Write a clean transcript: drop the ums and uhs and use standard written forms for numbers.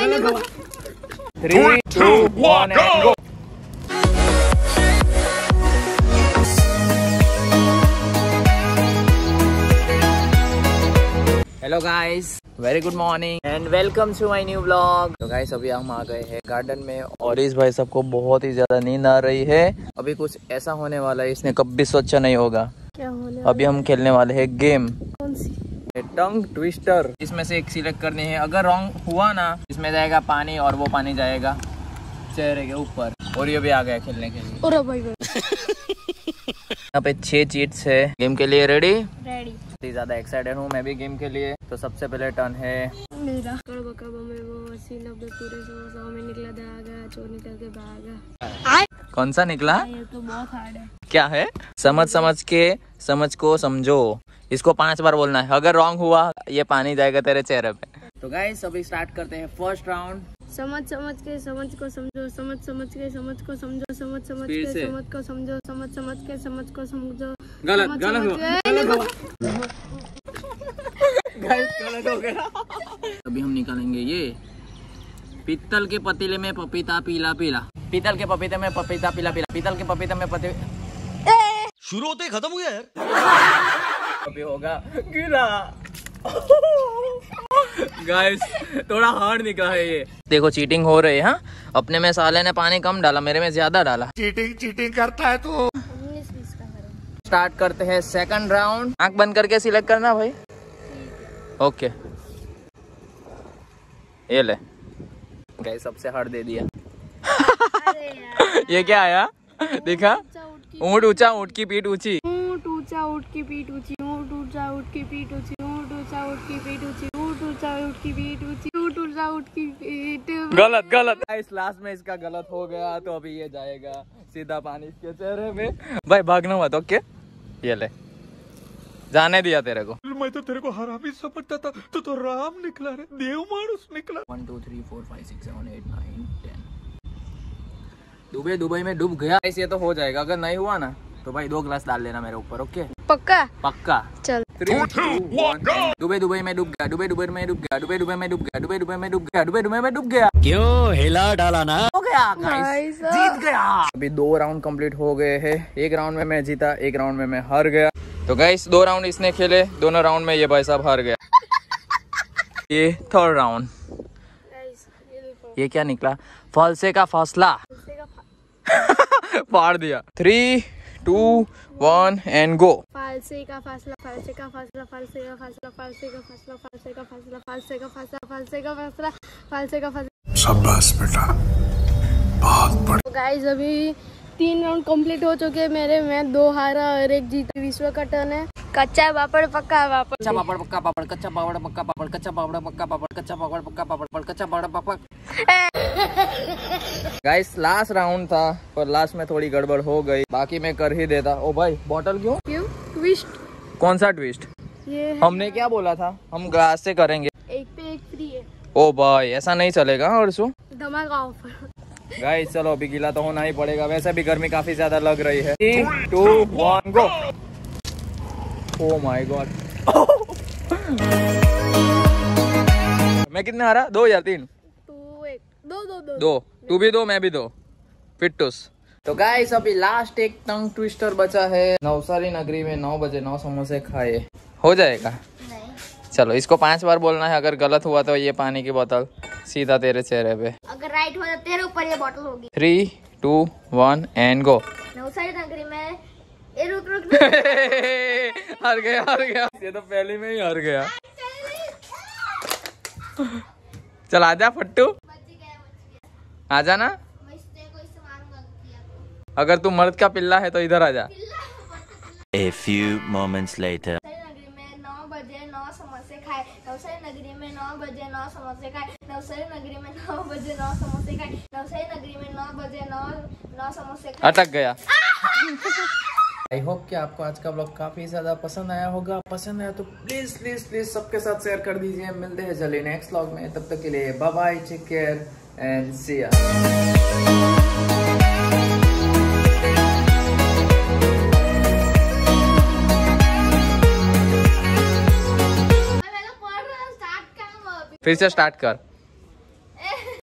3, 2, 1 and go. Hello guys, very good morning and welcome to my new vlog. तो guys अभी हम आ गए हैं गार्डन में और इस भाई सबको बहुत ही ज्यादा नींद आ रही है। अभी कुछ ऐसा होने वाला है, इसने कभी सोचा नहीं होगा। क्या होने अभी हम खेलने वाले हैं गेम, कौन सी? Tongue twister. इसमें से एक सिलेक्ट करनी है, अगर रॉन्ग हुआ ना इसमें जाएगा पानी और वो पानी जाएगा चेहरे के ऊपर। और ये भी आ गया खेलने के लिए। और भाई यहाँ पे 6 चीट्स है। गेम के लिए रेडी? रेडी। ज्यादा एक्साइटेड हूँ मैं भी गेम के लिए। तो सबसे पहले टर्न है मेरा। में वो 80-90 पूरे 100 में निकला धागा, चोर निकल के भागा। कौन सा निकला? ये तो बहुत हार्ड है। क्या है? समझ के समझ को समझो। इसको 5 बार बोलना है। अगर रॉन्ग हुआ ये पानी जाएगा तेरे चेहरे पे। तो गाइस अभी स्टार्ट करते हैं फर्स्ट राउंड। समझ के समझ को समझो, समझ के समझ को समझो, समझ के समझ को समझो, समझ के समझ को समझो। गलत गलत हो गया। अभी हम निकालेंगे ये पीतल के पतीले में पपीता पीला पीला। पीतल के पपीते में पपीता पीला पीला। पीतल के पपीते में शुरू होते ही खत्म हो गया यार। अभी होगा गिरा। गाइस थोड़ा हार्ड निकला है ये। देखो चीटिंग हो रही है। हाँ, अपने में साले ने पानी कम डाला, मेरे में ज्यादा डाला। चीटिंग करता है तो। स्टार्ट करते हैं सेकंड राउंड। आंख बंद करके सिलेक्ट करना भाई। ओके ये ले। गाइस सबसे हार्ड दे दिया। ये क्या आया? देखा? ऊँट ऊंचा, ऊँट की पीठ ऊंची। ऊँट ऊंचा, ऊँट की पीठ ऊंची। ऊँट ऊंचा, ऊँट की पीठ ऊंची। ऊँट ऊंचा, ऊँट की पीठ ऊंची। ऊँट ऊंचा, ऊँट की पीठ ऊंची। ऊँट ऊंचा, ऊँट की पीठ। गलत। इस लास्ट में इसका गलत हो गया तो अभी ये जाएगा सीधा पानी इसके चेहरे में। भाई भागना मत। ओके ये ले, जाने दिया तेरे को। मैं तो तेरे को हरामी समझता था, तो राम निकला रे, देव मानुस निकला। 1 2 3 4 5 6 7 8 9 10। दुबई में डूब गया। ऐसे ये तो हो जाएगा। अगर नहीं हुआ ना तो भाई 2 ग्लास डाल लेना मेरे ऊपर। ओके पक्का। चल 3 2 1। दुबई में डूब गया। दुबई में डूब गया। दुबई में डूब गया। दुबई में डूब गया। दुबई में डूब गया। क्यों हिला डाला ना? हो गया गाइस, जीत गया। अभी 2 राउंड कंप्लीट हो गए हैं। 1 राउंड में मैं जीता, 1 राउंड में मैं हार गया। तो गाइस 2 राउंड इसने खेले, दोनों राउंड में ये भाई साहब हार गया। ये थर्ड राउंड। ये क्या निकला? फालसे का फासला। फाड़ दिया। 3 2 1 एंड गो। फालसे का फासला, फालसे का फासला, फालसे का फासला, फालसे का फासला, फालसे का फासला, फालसे का फासला, फालसे का फासला, फालसे का फासला। शाबाश बेटा, बहुत बढ़िया। गाइस अभी 3 राउंड कंप्लीट हो चुके हैं मेरे। मैं 2 हारा और 1 जीता। विश्व का टर्न है। कच्चा पापड़ पक्का पापड़। कच्चा पापड़ पक्का पापड़। कच्चा पापड़ पक्का पापड़। कच्चा पापड़ पक्का पापड़। कच्चा पापड़ पक्का पापड़। कच्चा papad papad. Guys last round था पर लास्ट में थोड़ी गड़बड़ हो गई। बाकी मैं कर ही देता। ओ भाई बॉटल क्यों? ट्विस्ट। कौन सा ट्विस्ट? ये हमने क्या बोला था? हम ग्लास से करेंगे। 1 पे 1 फ्री है। ओ भाई ऐसा नहीं चलेगा। और सो धमाका ऑफर। गाइस चलो अभी गीला तो होना ही पड़ेगा। वैसे भी गर्मी काफी ज्यादा लग रही है। 3 2 1 गो। Oh my God. मैं कितने हारा? 2 या 3? 2 1 2 2। तू भी 2 मैं भी 2। फिट्टूस। तो गाइस अभी लास्ट एक टंग ट्विस्टर बचा है। नवसारी नगरी में 9 बजे 9 समोसे खाए। हो जाएगा? नहीं। चलो इसको 5 बार बोलना है। अगर गलत हुआ तो ये पानी की बोतल सीधा तेरे चेहरे पे। अगर राइट हुआ तो तेरे ऊपर ये बोतल होगी। 3 2 1 एंड गो। नवसारी नगरी में रुक हार गया। ये तो पहले में ही हार गया। चल आजा फट्टू, आजा ना। अगर तू मर्द का पिल्ला है तो इधर आजा। A few moments later. नगरी में 9 बजे 9 समोसे खाए। नवसारी नगरी में 9 बजे 9 समोसे खाए। नवसारी नगरी में 9 बजे 9 समोसे खाए। नवसारी नगरी में 9 बजे 9 समोसे खाए। अटक गया। आई होप कि आपको आज का ब्लॉग काफी ज्यादा पसंद आया होगा। पसंद आया तो प्लीज सबके साथ शेयर कर दीजिए। मिलते हैं जल्दी नेक्स्ट ब्लॉग में। तब तक के लिए bye bye, take care and see ya. फिर से स्टार्ट कर।